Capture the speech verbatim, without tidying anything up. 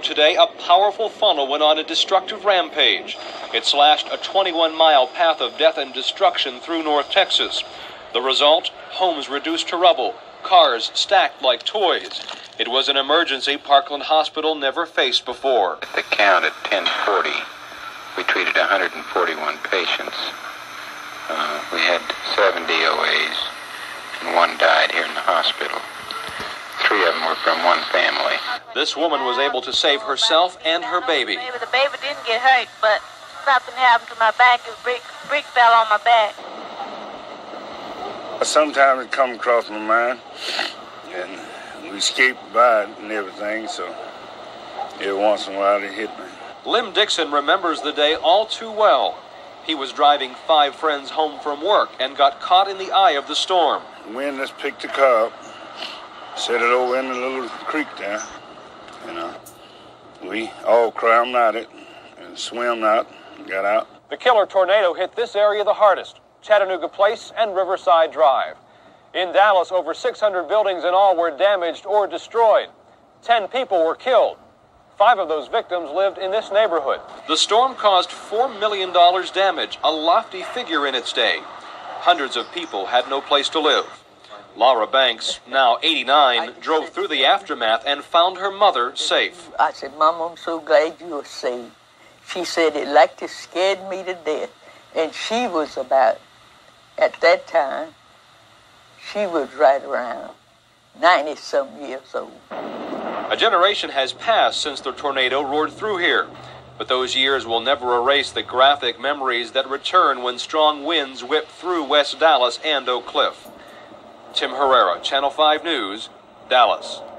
today, a powerful funnel went on a destructive rampage. It slashed a twenty-one mile path of death and destruction through North Texas. The result? Homes reduced to rubble, cars stacked like toys. It was an emergency Parkland Hospital never faced before. At the count at ten forty, we treated one hundred forty-one patients. Uh, we had seven D O As, and one died here in the hospital. Three of them were from one family. This woman was able to save herself and her baby. Maybe the baby didn't get hurt, but something happened to my back. A brick, brick fell on my back. Sometimes it comes across my mind, and we escaped by it and everything, so every once in a while it hit me. Lim Dixon remembers the day all too well. He was driving five friends home from work and got caught in the eye of the storm. The wind just picked the car up, set it over in the little creek there, you know. We all crammed out it and swam out and got out. The killer tornado hit this area the hardest, Chattanooga Place and Riverside Drive. In Dallas, over six hundred buildings in all were damaged or destroyed. Ten people were killed. Five of those victims lived in this neighborhood. The storm caused four million dollars damage, a lofty figure in its day. Hundreds of people had no place to live. Laura Banks, now eighty-nine, drove through the aftermath and found her mother safe. I said, Mom, I'm so glad you were safe. She said it like it scared me to death. And she was about, at that time, she was right around ninety-some years old. A generation has passed since the tornado roared through here, but those years will never erase the graphic memories that return when strong winds whip through West Dallas and Oak Cliff. Tim Herrera, Channel five News, Dallas.